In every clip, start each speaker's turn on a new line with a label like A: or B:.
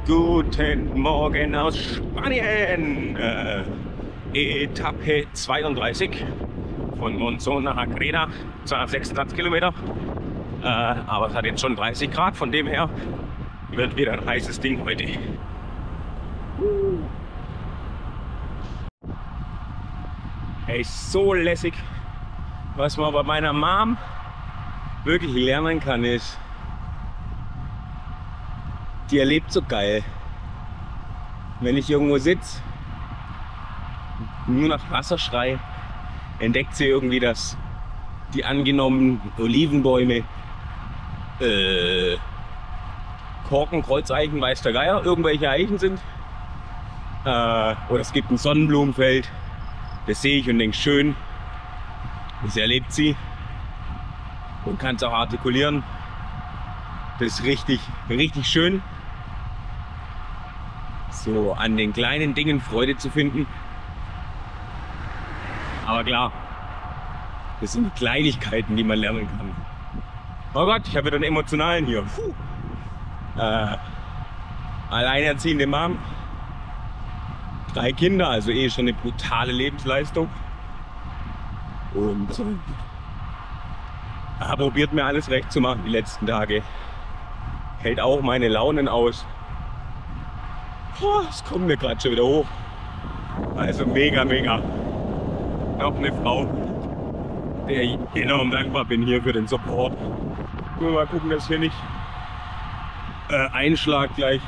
A: Guten Morgen aus Spanien! Etappe 32 von Monzón nach Agreda, 226 Kilometer. Aber es hat jetzt schon 30 Grad, von dem her wird wieder ein heißes Ding heute. Ey, so lässig. Was man bei meiner Mom wirklich lernen kann, ist, die erlebt so geil. Wenn ich irgendwo sitze, nur nach Wasser schrei, entdeckt sie irgendwie, dass die angenommenen Olivenbäume, Korken, Kreuzeichen, weiß der Geier, irgendwelche Eichen sind. Oder es gibt ein Sonnenblumenfeld. Das sehe ich und denke, schön. Das erlebt sie und kann es auch artikulieren. Das ist richtig, richtig schön. So an den kleinen Dingen Freude zu finden. Aber klar, das sind Kleinigkeiten, die man lernen kann. Oh Gott, ich habe wieder einen emotionalen hier. Alleinerziehende Mom, 3 Kinder, also schon eine brutale Lebensleistung. Und probiert mir alles recht zu machen die letzten Tage. Hält auch meine Launen aus. Es kommt mir gerade schon wieder hoch. Also mega, mega. Noch eine Frau, der ich enorm dankbar bin hier für den Support. Mal gucken, dass hier nicht einschlagt gleich.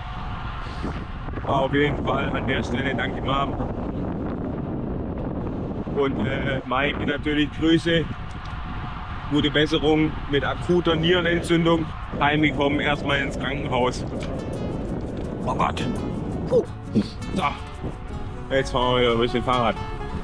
A: Auf jeden Fall an der Stelle danke Mom. Und Mike natürlich Grüße. Gute Besserung mit akuter Nierenentzündung. Heimgekommen, erstmal ins Krankenhaus. Oh Gott. So. Jetzt fahren wir wieder ein bisschen Fahrrad.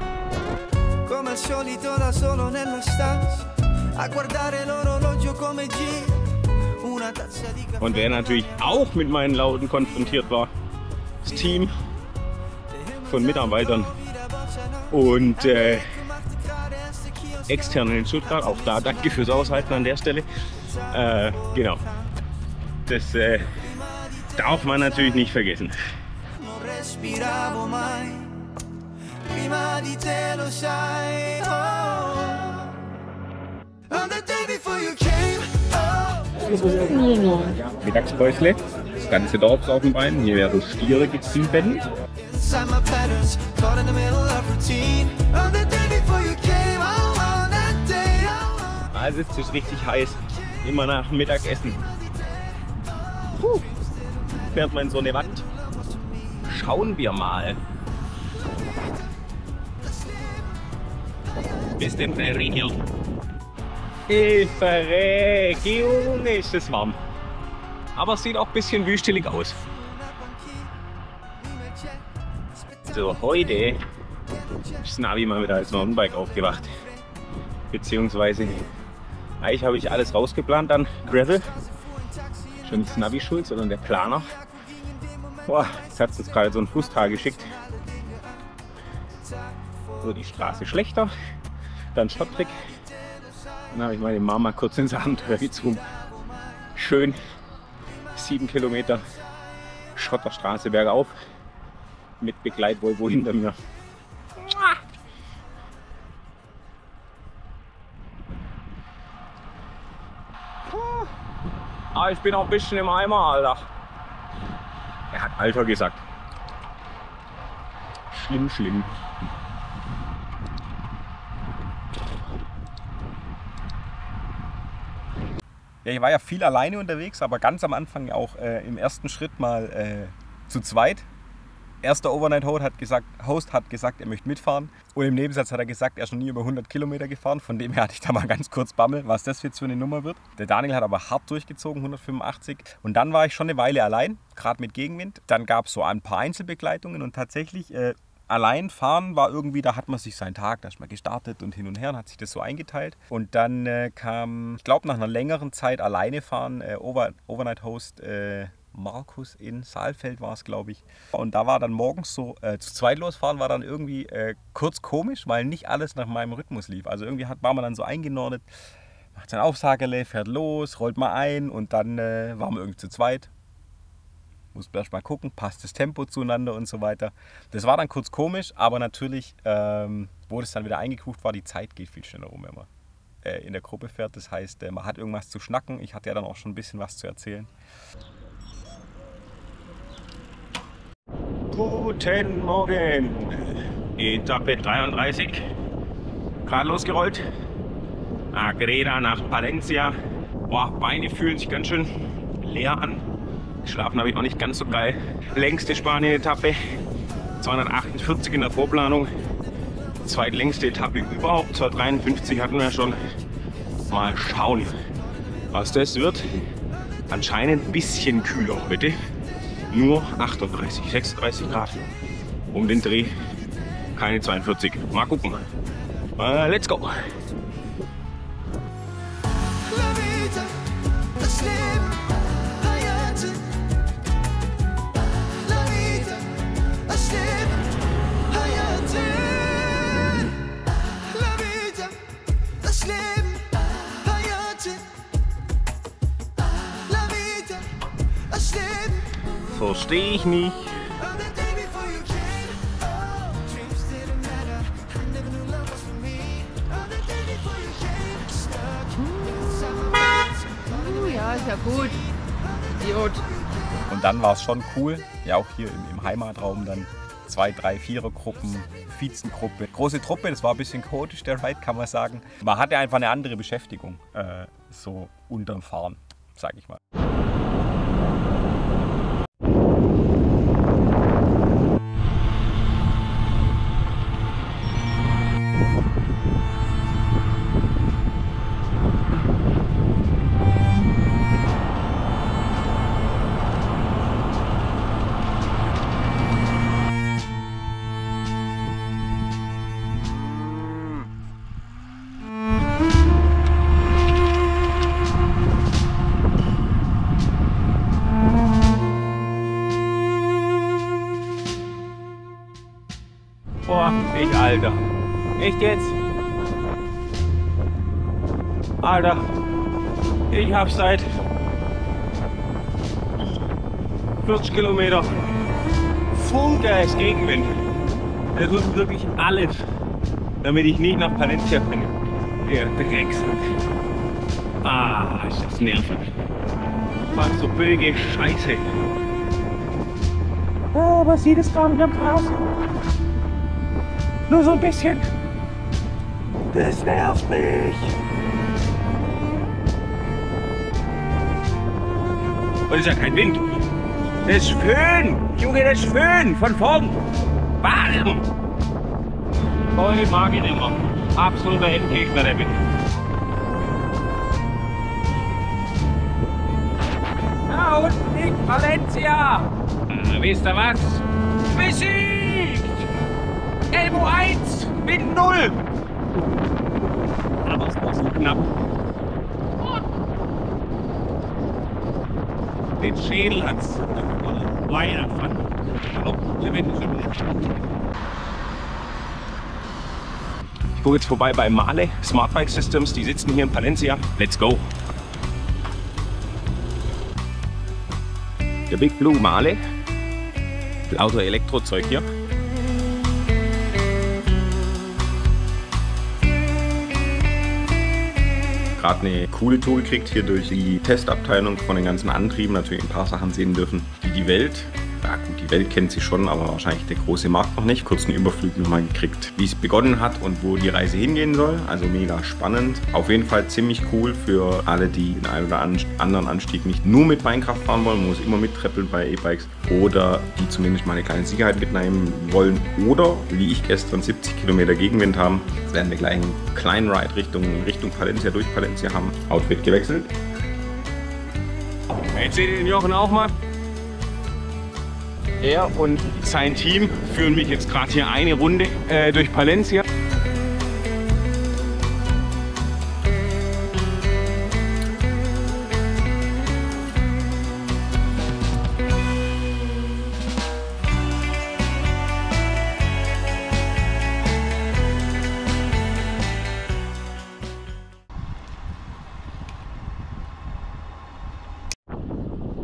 A: Und wer natürlich auch mit meinen Lauten konfrontiert war, das Team von Mitarbeitern und externen in Stuttgart. Auch da danke fürs Aushalten an der Stelle. Genau. Das darf man natürlich nicht vergessen. Mittagspäusle, das ganze Dorf ist auf dem Bein, hier werden Stiere gezüchtet. Also es ist richtig heiß, immer nach dem Mittagessen. Fährt man in so eine Wand. Schauen wir mal. Bis dem Ferrino. Hilfe, Junge, ist es warm. Aber es sieht auch ein bisschen wüstelig aus. So, heute ist Navi mal wieder als Mountainbike aufgewacht. Beziehungsweise, eigentlich habe ich alles rausgeplant an Gravel. Schon nicht Navi schuld, sondern der Planer. Boah, jetzt hat es jetzt gerade so ein Fußtal geschickt. So, die Straße schlechter, dann schottrig. Dann habe ich meine Mama kurz ins Abenteuer gezogen. Schön 7 Kilometer Schotterstraße bergauf mit Begleitvolvo hinter mir. Ich bin auch ein bisschen im Eimer, Alter. Er hat Alter gesagt. Schlimm, schlimm.
B: Ja, ich war ja viel alleine unterwegs, aber ganz am Anfang auch im ersten Schritt mal zu zweit. Erster Overnight-Host hat gesagt, er möchte mitfahren. Und im Nebensatz hat er gesagt, er ist noch nie über 100 Kilometer gefahren. Von dem her hatte ich da mal ganz kurz Bammel, was das jetzt für eine Nummer wird. Der Daniel hat aber hart durchgezogen, 185. Und dann war ich schon eine Weile allein, gerade mit Gegenwind. Dann gab es so ein paar Einzelbegleitungen und tatsächlich allein fahren war irgendwie, da hat man sich seinen Tag, da ist man gestartet und hin und her und hat sich das so eingeteilt. Und dann kam, ich glaube nach einer längeren Zeit alleine fahren, Overnight-Host Markus in Saalfeld war es, glaube ich. Und da war dann morgens so, zu zweit losfahren war dann irgendwie kurz komisch, weil nicht alles nach meinem Rhythmus lief. Also irgendwie war man dann so eingenordet, macht sein Aufsagerle, fährt los, rollt mal ein und dann waren wir irgendwie zu zweit. Musst erst mal gucken, passt das Tempo zueinander und so weiter. Das war dann kurz komisch, aber natürlich, wo das dann wieder eingekucht war, die Zeit geht viel schneller rum, wenn man in der Gruppe fährt. Das heißt, man hat irgendwas zu schnacken. Ich hatte ja dann auch schon ein bisschen was zu erzählen.
A: Guten Morgen. Etappe 33. Gerade losgerollt. Agreda nach Palencia. Boah, Beine fühlen sich ganz schön leer an. Schlafen habe ich auch nicht ganz so geil. Längste Spanien-Etappe. 248 in der Vorplanung. Zweitlängste Etappe überhaupt. 253 hatten wir schon. Mal schauen, was das wird. Anscheinend ein bisschen kühler heute. Nur 38, 36 Grad. Um den Dreh. Keine 42. Mal gucken. Let's go. Verstehe ich nicht.
C: Ja, ist ja gut. Idiot.
B: Und dann war es schon cool, ja auch hier im Heimatraum dann 2, 3, 4er-Gruppen, Vizengruppe, große Truppe, das war ein bisschen chaotisch, der Ride, kann man sagen. Man hatte einfach eine andere Beschäftigung, so unterm Fahren, sage ich mal.
A: Boah, ich Alter. Echt jetzt? Alter, ich hab seit 40 Kilometer Vollgas Gegenwind. Das ist wirklich alles, damit ich nicht nach Palencia bringe. Der Drecksack. Ah, ist das nervig. Was so böge Scheiße. Oh, was sieht es gar nicht am Gras? Nur so ein bisschen. Das nervt mich. Und ist ja kein Wind. Das ist Föhn. Junge, das ist Föhn. Von vorn. Bam. Voll mag ich immer. Absoluter Endgegner der Wind. Da unten liegt Valencia. Wisst ihr was? Besiegt! Elmo 1 mit 0. Aber es war so knapp. Den Schädel hat's weiter von. Ich gucke jetzt vorbei bei Mahle, Smart Bike Systems, die sitzen hier in Palencia. Let's go! Der Big Blue Mahle. Lauter Elektrozeug hier.
B: Gerade eine coole Tour gekriegt hier durch die Testabteilung von den ganzen Antrieben. Natürlich ein paar Sachen sehen dürfen, die die Welt, ja gut, die Welt kennt sie schon, aber wahrscheinlich der große Markt noch nicht. Kurz einen Überflug nochmal gekriegt, wie es begonnen hat und wo die Reise hingehen soll. Also mega spannend. Auf jeden Fall ziemlich cool für alle, die den einen oder anderen Anstieg nicht nur mit Beinkraft fahren wollen, muss immer mittreppeln bei E-Bikes, oder die zumindest mal eine kleine Sicherheit mitnehmen wollen oder, wie ich gestern, 70 Kilometer Gegenwind haben. Jetzt werden wir gleich einen kleinen Ride Richtung Palencia, durch Palencia haben. Outfit gewechselt.
A: Jetzt seht ihr den Jochen auch mal. Er und sein Team führen mich jetzt gerade hier eine Runde durch Palencia.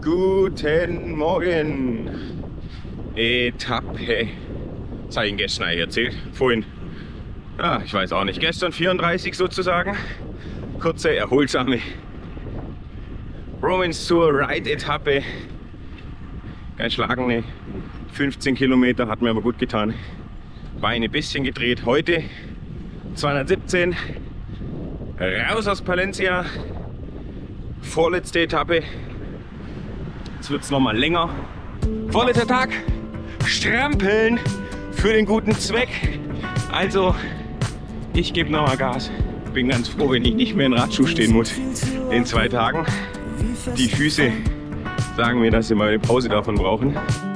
A: Guten Morgen. Etappe. Das habe ich Ihnen gestern erzählt. Vorhin. Ja, ich weiß auch nicht. Gestern 34 sozusagen. Kurze, erholsame Romans Tour Ride Etappe. Kein schlagende 15 Kilometer, hat mir aber gut getan. Beine ein bisschen gedreht. Heute 217. Raus aus Palencia. Vorletzte Etappe. Jetzt wird es nochmal länger. Vorletzter Tag. Strampeln für den guten Zweck. Also, ich gebe nochmal Gas. Bin ganz froh, wenn ich nicht mehr in Radschuh stehen muss in 2 Tagen. Die Füße sagen mir, dass sie mal eine Pause davon brauchen.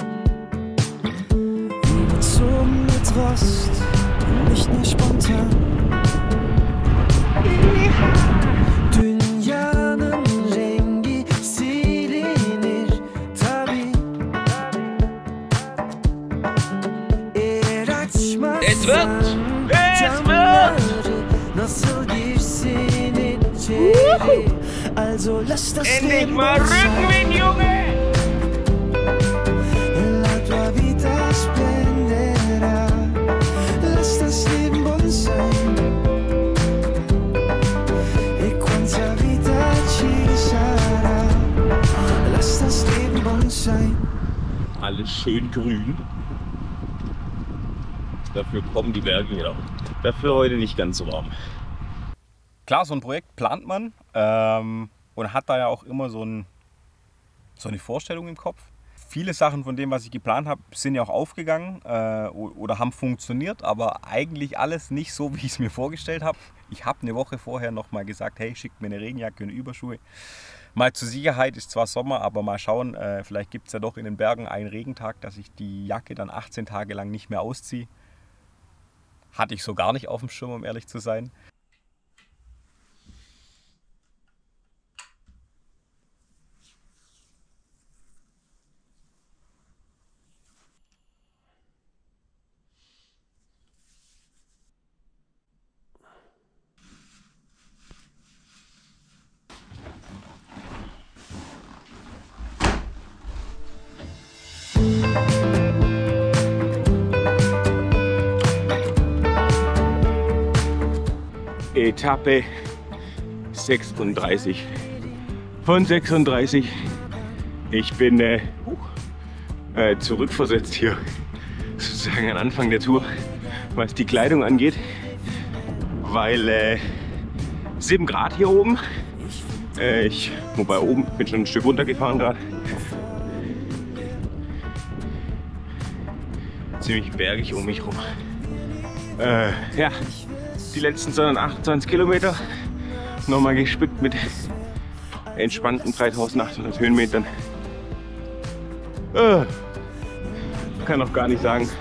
D: Überzogen mit Rost, nicht mehr spontan. Dünyanın rengi silinir tabii. Eğer açmazsan camları nasıl girsin içeri? Also lass das
A: Endlich mal Rückenwind, Junge!
D: La tua vita splenderà. Lass das Leben bunt sein. E quanta vita ci sarà. Lass das Leben bunt sein.
A: Alles schön grün. Dafür kommen die Berge wieder. Dafür heute nicht ganz so warm.
B: Klar, so ein Projekt plant man und hat da ja auch immer so eine Vorstellung im Kopf. Viele Sachen von dem, was ich geplant habe, sind ja auch aufgegangen oder haben funktioniert, aber eigentlich alles nicht so, wie ich es mir vorgestellt habe. Ich habe eine Woche vorher noch mal gesagt, hey, schickt mir eine Regenjacke und Überschuhe. Mal zur Sicherheit, ist zwar Sommer, aber mal schauen, vielleicht gibt es ja doch in den Bergen einen Regentag, dass ich die Jacke dann 18 Tage lang nicht mehr ausziehe. Hatte ich so gar nicht auf dem Schirm, um ehrlich zu sein.
A: Etappe 36 von 36. Ich bin zurückversetzt hier, sozusagen am Anfang der Tour, was die Kleidung angeht, weil 7 Grad hier oben. Wobei oben bin schon ein Stück runtergefahren gerade. Ziemlich bergig um mich rum. Ja. Die letzten 228 Kilometer nochmal gespickt mit entspannten 3800 Höhenmetern. Kann noch gar nicht sagen,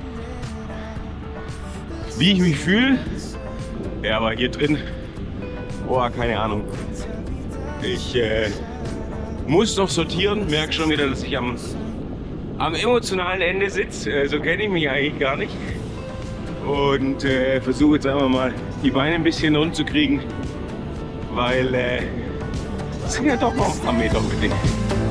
A: wie ich mich fühle. Ja, aber hier drin, keine Ahnung. Ich muss noch sortieren, merke schon wieder, dass ich am emotionalen Ende sitze. So kenne ich mich eigentlich gar nicht. Und versuche jetzt einfach mal die Beine ein bisschen rund zu kriegen, weil es sind ja doch noch ein paar Meter mit denen.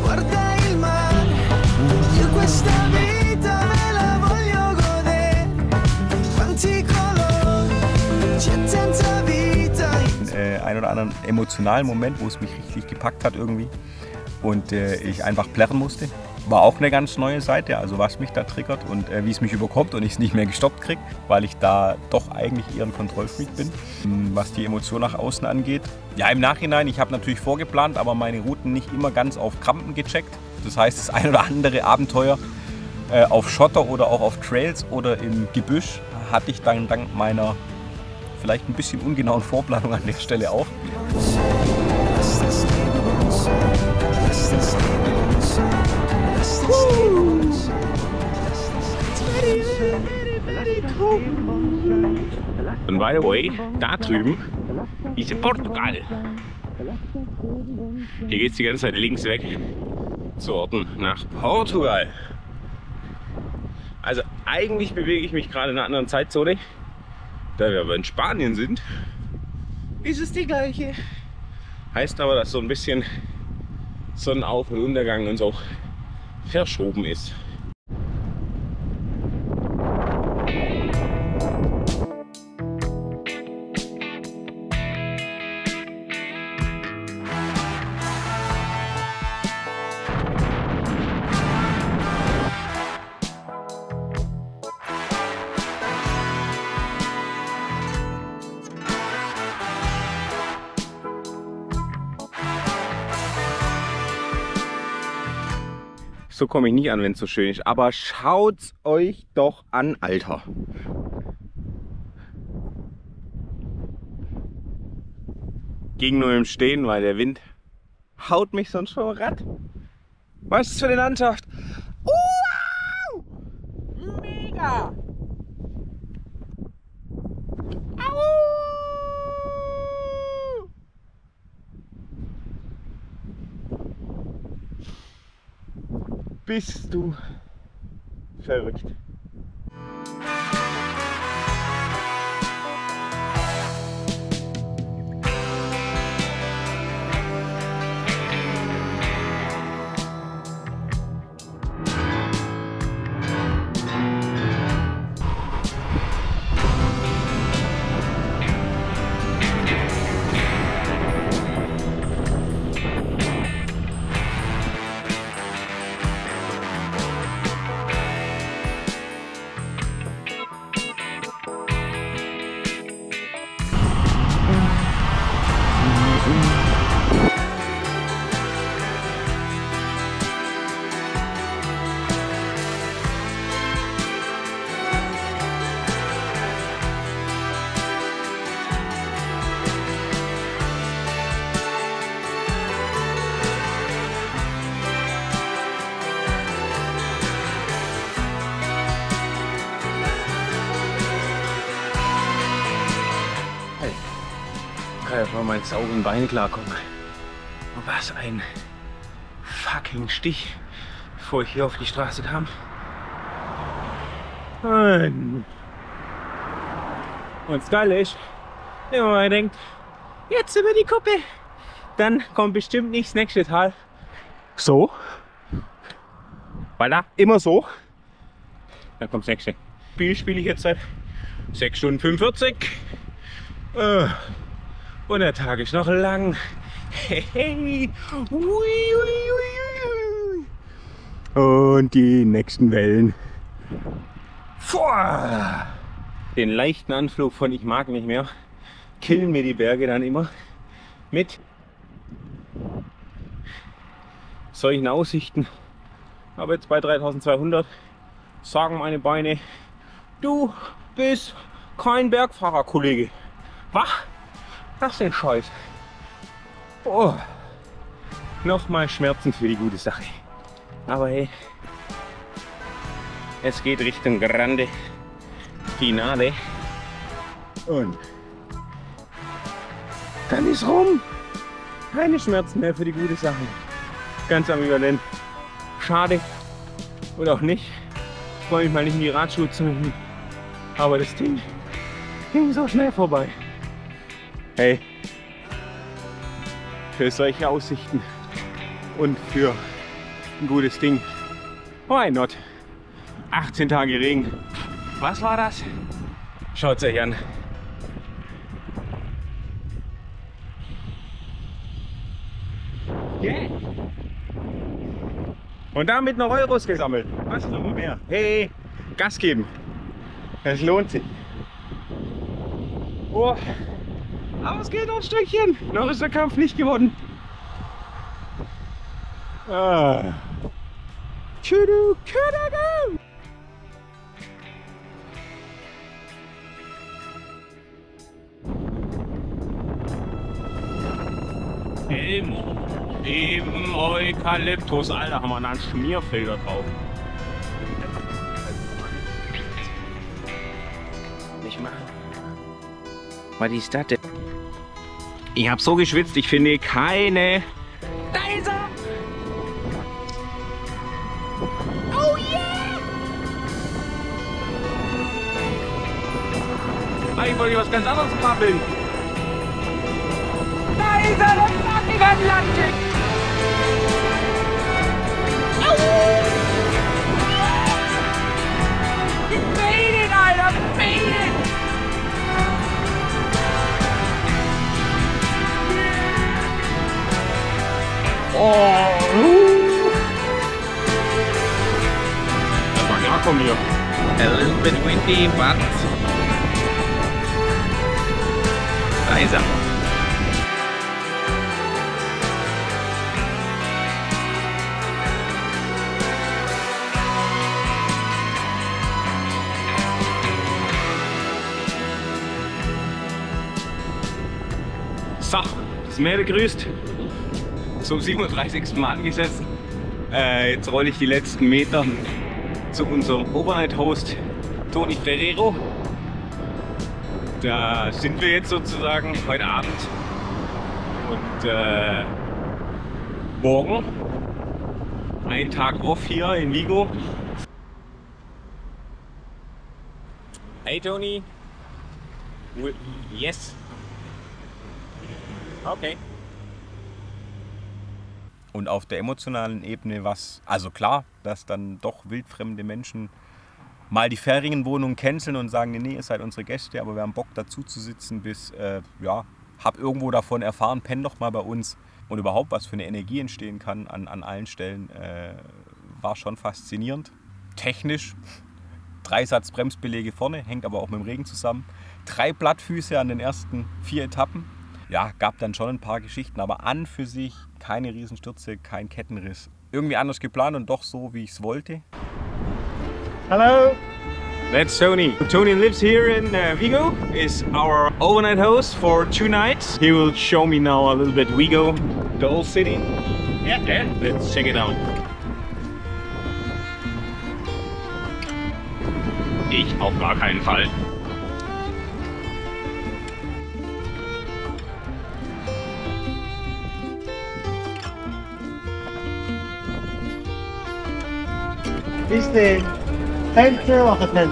B: Ein oder anderen emotionalen Moment, wo es mich richtig gepackt hat irgendwie und ich einfach plärren musste. War auch eine ganz neue Seite, also was mich da triggert und wie es mich überkommt und ich es nicht mehr gestoppt kriege, weil ich da doch eigentlich eher ein Kontrollfreak bin, was die Emotion nach außen angeht. Ja, im Nachhinein, ich habe natürlich vorgeplant, aber meine Routen nicht immer ganz auf Krampen gecheckt. Das heißt, das ein oder andere Abenteuer auf Schotter oder auch auf Trails oder im Gebüsch hatte ich dann dank meiner vielleicht ein bisschen ungenauen Vorplanung an der Stelle auch.
A: Und by the way, da drüben ist in Portugal. Hier geht es die ganze Zeit links weg zu Orten nach Portugal. Also eigentlich bewege ich mich gerade in einer anderen Zeitzone. Da wir aber in Spanien sind, ist es die gleiche. Heißt aber, dass so ein bisschen Sonnenauf- und Untergang uns auch verschoben ist. So komme ich nie an, wenn es so schön ist. Aber schaut's euch doch an, Alter. Ging nur im Stehen, weil der Wind haut mich sonst vom Rad. Was ist das für eine Landschaft? Wow! Mega! Au! Bist du verrückt? Kann ja von meinen sauren Beinen klarkommen. Was ein fucking Stich, bevor ich hier auf die Straße kam. Und das Geile ist, wenn man mal denkt, jetzt über die Kuppe, dann kommt bestimmt nicht das nächste Tal. So. Weil da immer so. Dann kommt das nächste. Spiele ich jetzt seit 6 Stunden 45. Und der Tag ist noch lang. Hey. Und die nächsten Wellen. Den leichten Anflug von ich mag nicht mehr killen mir die Berge dann immer mit solchen Aussichten. Aber jetzt bei 3200 sagen meine Beine, du bist kein Bergfahrer, Kollege. Was? Das ist ein Scheiß. Oh. Nochmal Schmerzen für die gute Sache. Aber hey, es geht Richtung Grande Finale. Und dann ist rum. Keine Schmerzen mehr für die gute Sache. Ganz am Übernehmen. Schade. Oder auch nicht. Ich freue mich mal nicht in die Radschuhe zu nehmen. Aber das Ding ging so schnell vorbei. Hey, für solche Aussichten und für ein gutes Ding, why not? 18 Tage Regen. Was war das? Schaut es euch an. Yeah. Und damit noch Euros gesammelt. Was noch mehr? Hey, Gas geben. Es lohnt sich. Oh. Aber es geht noch ein Stückchen. Noch ist der Kampf nicht gewonnen. Ah. Tschüdu, tschüdu. Im Eukalyptus, Alter, haben wir da einen Schmierfilter drauf. Nicht machen. Was ist das denn? Ich habe so geschwitzt, ich finde keine. Da ist er! Oh yeah! Eigentlich wollte ich was ganz anderes krabbeln. Da ist er, der fucking Atlantik! Das war klar von mir.
E: A little bit windy, but da ist er.
A: So, das Meer begrüßt. Zum 37. Mal angesetzt. Jetzt rolle ich die letzten Meter zu unserem Overnight-Host Tony Ferrero. Da sind wir jetzt sozusagen heute Abend. Und morgen ein Tag off hier in Vigo. Hey Tony. Yes. Okay.
B: Und auf der emotionalen Ebene was, also klar, dass dann doch wildfremde Menschen mal die Ferienwohnung canceln und sagen, nee, ihr seid unsere Gäste, aber wir haben Bock dazu zu sitzen bis, ja, hab irgendwo davon erfahren, penn doch mal bei uns. Und überhaupt, was für eine Energie entstehen kann an allen Stellen, war schon faszinierend. Technisch, 3 Satz Bremsbeläge vorne, hängt aber auch mit dem Regen zusammen. 3 Plattfüße an den ersten 4 Etappen. Ja, gab dann schon ein paar Geschichten, aber an für sich keine Riesenstürze, kein Kettenriss. Irgendwie anders geplant und doch so, wie ich es wollte.
A: Hello, that's Tony. Tony lives here in Vigo, is our overnight host for 2 nights. He will show me now a little bit Vigo, the old city. Yeah, let's check it out. Ich auf gar keinen Fall.
F: This is the center of the tent.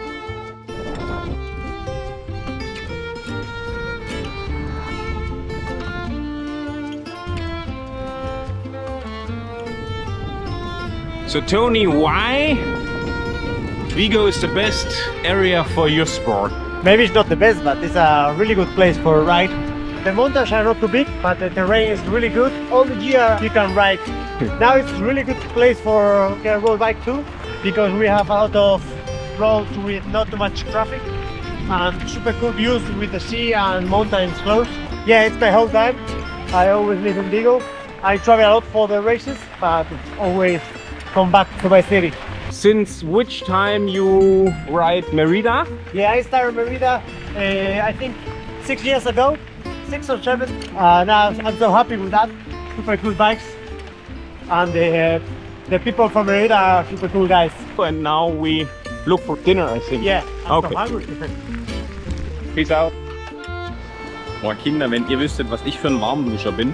A: So Tony, why Vigo is the best area for your sport?
F: Maybe it's not the best, but it's a really good place for a ride. The mountains are not too big, but the terrain is really good. All the year you can ride. Now it's a really good place for road bike too, because we have a lot of roads with not too much traffic and super cool views with the sea and mountains close. Yeah, it's my whole time. I always live in Vigo. I travel a lot for the races, but always come back to my city.
A: Since which time you ride Merida?
F: Yeah, I started Merida, I think 6 years ago, 6 or 7. Now I'm so happy with that. Super cool bikes, and the people from Merida are super cool guys.
A: And now we look for dinner, I think.
F: Yeah, I'm
A: Okay.
F: so hungry.
A: Peace out. Boah, Kinder, wenn ihr wüsstet, was ich für ein Warmduscher bin.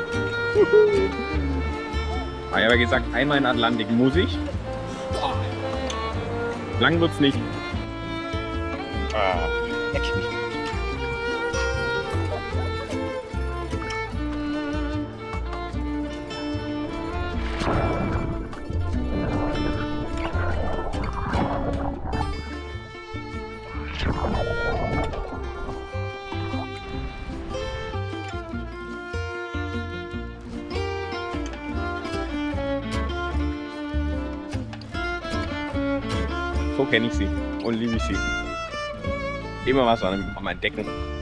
A: Ich habe ja gesagt, einmal in den Atlantik muss ich. Lang wird's nicht. Leck mich. So kenne ich sie und liebe ich sie. Immer was an meinen Decken.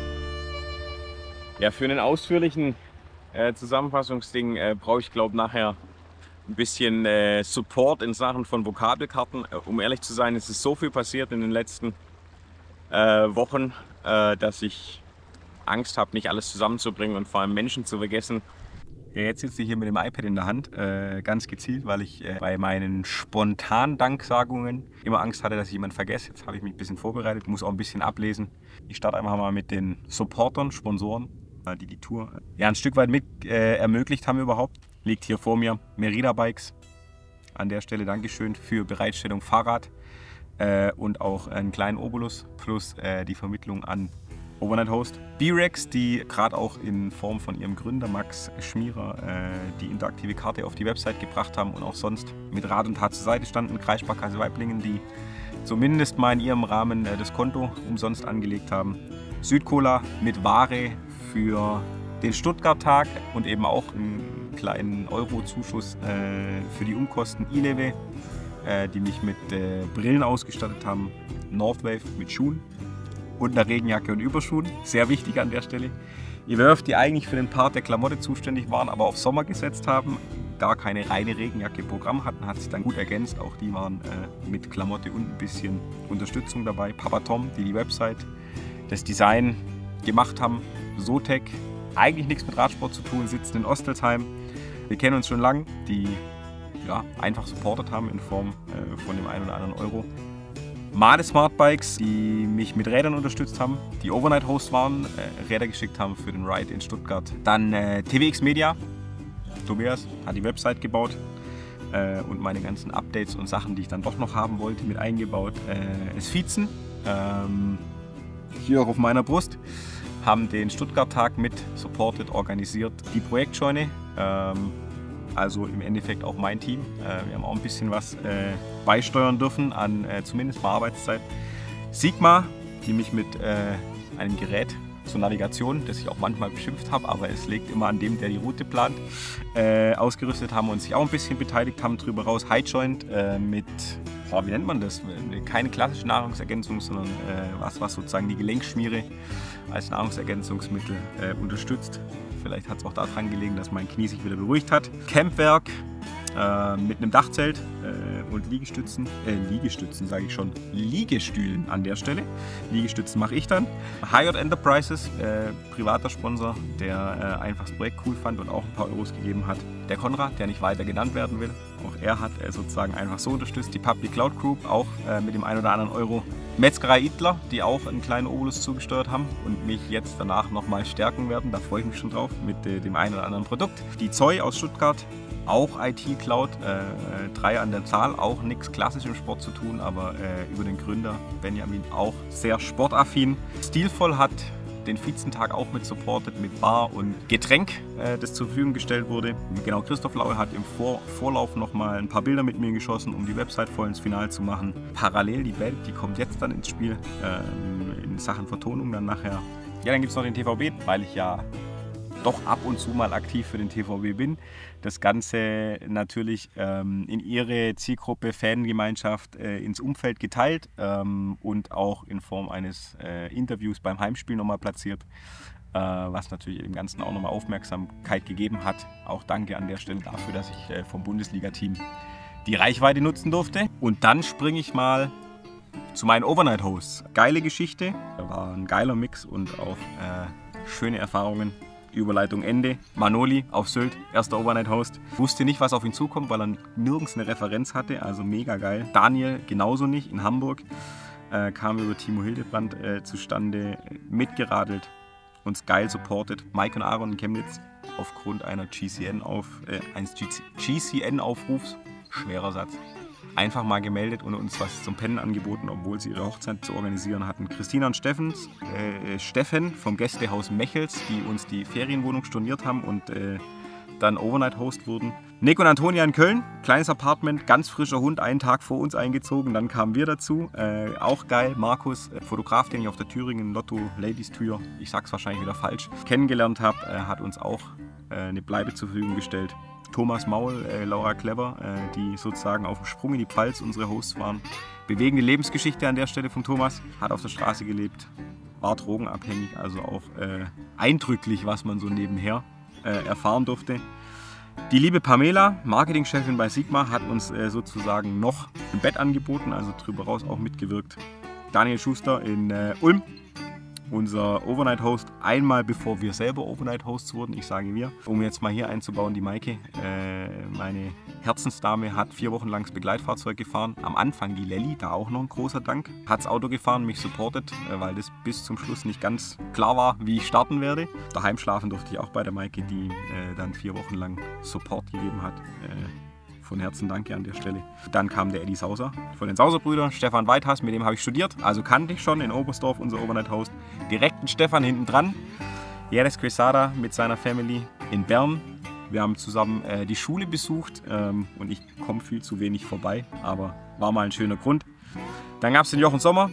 A: Ja, für einen ausführlichen Zusammenfassungsding brauche ich, glaube nachher ein bisschen Support in Sachen von Vokabelkarten. Um ehrlich zu sein, es ist so viel passiert in den letzten Wochen, dass ich Angst habe, nicht alles zusammenzubringen und vor allem Menschen zu vergessen.
B: Ja, jetzt sitze ich hier mit dem iPad in der Hand, ganz gezielt, weil ich bei meinen spontanen Danksagungen immer Angst hatte, dass ich jemanden vergesse. Jetzt habe ich mich ein bisschen vorbereitet, muss auch ein bisschen ablesen. Ich starte einfach mal mit den Supportern, Sponsoren, die die Tour ja ein Stück weit mit ermöglicht haben überhaupt. Liegt hier vor mir Merida Bikes. An der Stelle Dankeschön für Bereitstellung Fahrrad und auch einen kleinen Obolus plus die Vermittlung an Overnight Host. B-Rex, die gerade auch in Form von ihrem Gründer Max Schmierer die interaktive Karte auf die Website gebracht haben und auch sonst mit Rat und Tat zur Seite standen. Kreissparkasse Waiblingen, die zumindest mal in ihrem Rahmen das Konto umsonst angelegt haben. Südcola mit Ware für den Stuttgart-Tag und eben auch einen kleinen Euro-Zuschuss für die Umkosten Ilewe, die mich mit Brillen ausgestattet haben, Northwave mit Schuhen und einer Regenjacke und Überschuhen, sehr wichtig an der Stelle. Iwerf, die eigentlich für den Part der Klamotte zuständig waren, aber auf Sommer gesetzt haben, gar keine reine Regenjacke im Programm hatten, hat sich dann gut ergänzt. Auch die waren mit Klamotte und ein bisschen Unterstützung dabei. Papa Tom, die die Website, das Design gemacht haben. Sotec, eigentlich nichts mit Radsport zu tun, sitzen in Ostelsheim. Wir kennen uns schon lang, die einfach supportet haben in Form von dem einen oder anderen Euro. Made Smartbikes, die mich mit Rädern unterstützt haben, die Overnight Host waren, Räder geschickt haben für den Ride in Stuttgart. Dann TWX Media, Tobias hat die Website gebaut und meine ganzen Updates und Sachen, die ich dann doch noch haben wollte, mit eingebaut. Es Vietzen, hier auch auf meiner Brust, haben den Stuttgart-Tag mit supported, organisiert. Die Projektscheune, also im Endeffekt auch mein Team. Wir haben auch ein bisschen was beisteuern dürfen an zumindest mal Arbeitszeit. Sigma, die mich mit einem Gerät zur Navigation, das ich auch manchmal beschimpft habe, aber es liegt immer an dem, der die Route plant, ausgerüstet haben und sich auch ein bisschen beteiligt haben drüber raus. Highjoint mit, wie nennt man das? Keine klassische Nahrungsergänzung, sondern was sozusagen die Gelenkschmiere als Nahrungsergänzungsmittel unterstützt. Vielleicht hat es auch daran gelegen, dass mein Knie sich wieder beruhigt hat. Campwerk mit einem Dachzelt und Liegestützen sage ich schon, Liegestühlen an der Stelle. Liegestützen mache ich dann. Hyatt Enterprises, privater Sponsor, der einfach das Projekt cool fand und auch ein paar Euros gegeben hat. Der Konrad, der nicht weiter genannt werden will, auch er hat sozusagen einfach so unterstützt. Die Public Cloud Group auch mit dem einen oder anderen Euro. Metzgerei Idler, die auch einen kleinen Obolus zugesteuert haben und mich jetzt danach nochmal stärken werden. Da freue ich mich schon drauf mit dem einen oder anderen Produkt. Die Zoe aus Stuttgart, auch IT-Cloud, 3 an der Zahl, auch nichts klassisch im Sport zu tun, aber über den Gründer Benjamin auch sehr sportaffin. Stilvoll hat den Viezentag auch mit supportet, mit Bar und Getränk, das zur Verfügung gestellt wurde. Genau, Christoph Laue hat im Vorlauf nochmal ein paar Bilder mit mir geschossen, um die Website voll ins Finale zu machen. Parallel die Band, die kommt jetzt dann ins Spiel, in Sachen Vertonung dann nachher. Ja, dann gibt es noch den TVB, weil ich ja doch ab und zu mal aktiv für den TVB bin. Das Ganze natürlich in ihre Zielgruppe, Fangemeinschaft ins Umfeld geteilt und auch in Form eines Interviews beim Heimspiel nochmal platziert, was natürlich dem Ganzen auch nochmal Aufmerksamkeit gegeben hat. Auch danke an der Stelle dafür, dass ich vom Bundesliga-Team die Reichweite nutzen durfte. Und dann springe ich mal zu meinen Overnight-Hosts. Geile Geschichte, war ein geiler Mix und auch schöne Erfahrungen. Überleitung Ende. Manoli auf Sylt, erster Overnight-Host. Wusste nicht, was auf ihn zukommt, weil er nirgends eine Referenz hatte, also mega geil. Daniel genauso nicht, in Hamburg. Kam über Timo Hildebrand zustande, mitgeradelt, uns geil supportet. Mike und Aaron in Chemnitz aufgrund eines GCN-Aufrufs, schwerer Satz, einfach mal gemeldet und uns was zum Pennen angeboten, obwohl sie ihre Hochzeit zu organisieren hatten. Christina und Steffen vom Gästehaus Mechels, die uns die Ferienwohnung storniert haben und dann Overnight-Host wurden. Nick und Antonia in Köln, kleines Apartment, ganz frischer Hund, einen Tag vor uns eingezogen, dann kamen wir dazu. Auch geil, Markus, Fotograf, den ich auf der Thüringen Lotto Ladies Tür, ich sag's wahrscheinlich wieder falsch, kennengelernt habe, hat uns auch eine Bleibe zur Verfügung gestellt. Thomas Maul, Laura Clever, die sozusagen auf dem Sprung in die Pfalz unsere Hosts waren. Bewegende Lebensgeschichte an der Stelle von Thomas, hat auf der Straße gelebt, war drogenabhängig, also auch eindrücklich, was man so nebenher erfahren durfte. Die liebe Pamela, Marketingchefin bei Sigma, hat uns sozusagen noch ein Bett angeboten, also drüber raus auch mitgewirkt. Daniel Schuster in Ulm, unser Overnight-Host, einmal bevor wir selber Overnight-Hosts wurden, ich sage wir, um jetzt mal hier einzubauen, die Maike, meine Herzensdame, hat 4 Wochen lang das Begleitfahrzeug gefahren, am Anfang die Lelli, da auch noch ein großer Dank, hat das Auto gefahren, mich supportet, weil das bis zum Schluss nicht ganz klar war, wie ich starten werde. Daheim schlafen durfte ich auch bei der Maike, die dann 4 Wochen lang Support gegeben hat. Von Herzen danke an der Stelle. Dann kam der Eddie Sauser von den Sauser-Brüdern, Stefan Weithaus, mit dem habe ich studiert, also kannte ich schon in Oberstdorf, unser Overnight-Host. Direkt einen Stefan hinten dran. Jerez Quesada mit seiner Family in Bern. Wir haben zusammen die Schule besucht und ich komme viel zu wenig vorbei, aber war mal ein schöner Grund. Dann gab es den Jochen Sommer,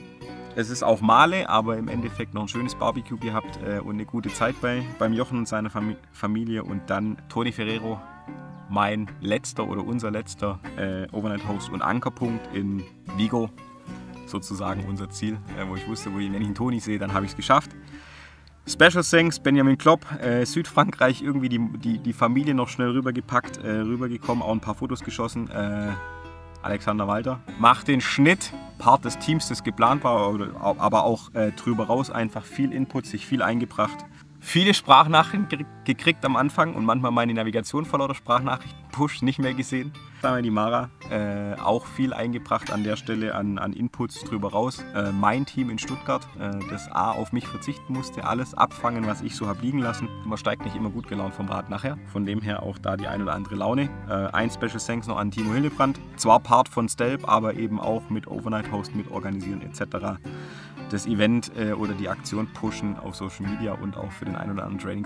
B: Es ist auch Male, aber im Endeffekt noch ein schönes Barbecue gehabt und eine gute Zeit beim Jochen und seiner Familie. Und dann Toni Ferrero, mein letzter oder unser letzter Overnight Host und Ankerpunkt in Vigo. Sozusagen unser Ziel, wo ich wusste, wenn ich einen Toni sehe, dann habe ich es geschafft. Special Thanks, Benjamin Klopp, Südfrankreich, irgendwie die Familie noch schnell rübergepackt, rübergekommen, auch ein paar Fotos geschossen. Alexander Walter macht den Schnitt, Part des Teams, das geplant war, aber auch drüber raus einfach viel Input, sich viel eingebracht. Viele Sprachnachrichten gekriegt am Anfang und manchmal meine Navigation vor lauter Sprachnachrichten, Push nicht mehr gesehen. Die Mara auch viel eingebracht an der Stelle an Inputs drüber raus. Mein Team in Stuttgart, das auf mich verzichten musste, alles abfangen, was ich so habe liegen lassen. Man steigt nicht immer gut gelaunt vom Rad nachher. Von dem her auch da die ein oder andere Laune. Ein Special Thanks noch an Timo Hildebrand. Zwar Part von Stelp, aber eben auch mit Overnight Host, mit organisieren etc. Das Event oder die Aktion pushen auf Social Media und auch für den ein oder anderen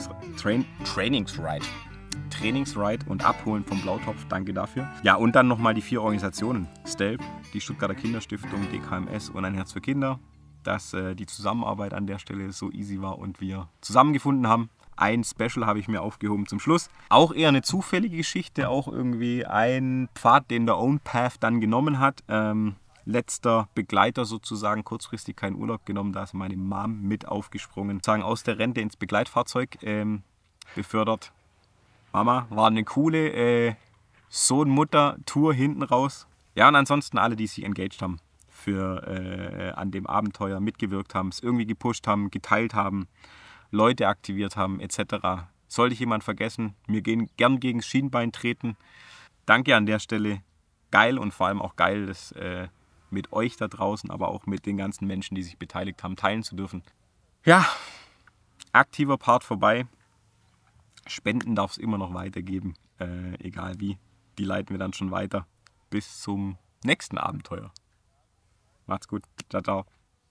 B: Trainingsride und abholen vom Blautopf. Danke dafür. Ja, und dann nochmal die 4 Organisationen. Stelp, die Stuttgarter Kinderstiftung, DKMS und Ein Herz für Kinder. Dass die Zusammenarbeit an der Stelle so easy war und wir zusammengefunden haben. Ein Special habe ich mir aufgehoben zum Schluss. Auch eher eine zufällige Geschichte, auch irgendwie ein Pfad, den der Own Path dann genommen hat. Letzter Begleiter sozusagen, kurzfristig keinen Urlaub genommen, da ist meine Mom mit aufgesprungen. Sozusagen aus der Rente ins Begleitfahrzeug befördert. Mama, war eine coole Sohn-Mutter-Tour hinten raus. Ja, und ansonsten alle, die sich engaged haben an dem Abenteuer, mitgewirkt haben, es irgendwie gepusht haben, geteilt haben, Leute aktiviert haben, etc. Sollte ich jemand vergessen, mir gern gegen das Schienbein treten. Danke an der Stelle. Geil und vor allem auch geil, das mit euch da draußen, aber auch mit den ganzen Menschen, die sich beteiligt haben, teilen zu dürfen. Ja, aktiver Part vorbei. Spenden darf es immer noch weitergeben, egal wie. Die leiten wir dann schon weiter bis zum nächsten Abenteuer. Macht's gut. Ciao, ciao.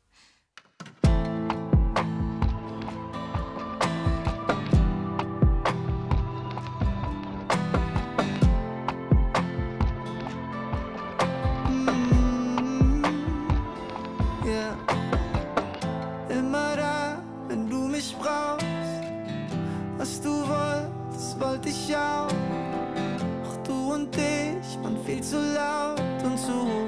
D: Immer da, wenn du mich brauchst. Was du wolltest, wollte ich auch. Doch du und ich waren viel zu laut und zu hoch.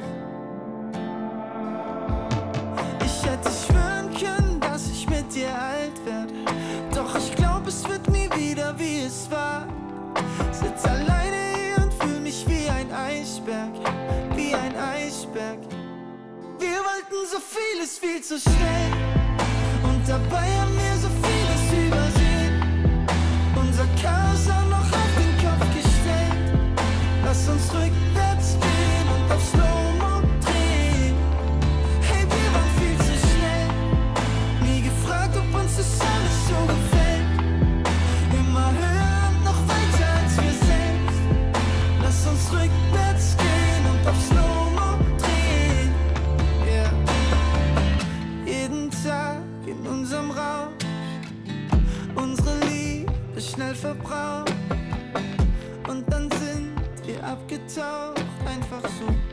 D: Ich hätte schwören können, dass ich mit dir alt werde. Doch ich glaube, es wird nie wieder wie es war. Sitz alleine hier und fühl mich wie ein Eisberg. Wie ein Eisberg. Wir wollten so vieles viel zu schnell. Und dabei haben wir so vieles übersehen. Unser Chaos auch noch auf den Kopf gestellt. Lass uns rückwärts gehen und auf Slow-Mo drehen. Hey, wir waren viel zu schnell. Nie gefragt, ob uns das alles so gefällt. Immer höher und noch weiter als wir selbst. Lass uns rückwärts gehen und auf Slow-Mo drehen. Yeah. Jeden Tag in unserem Raum. Unsere Liebe schnell verbraucht. Und dann sind wir abgetaucht, einfach so.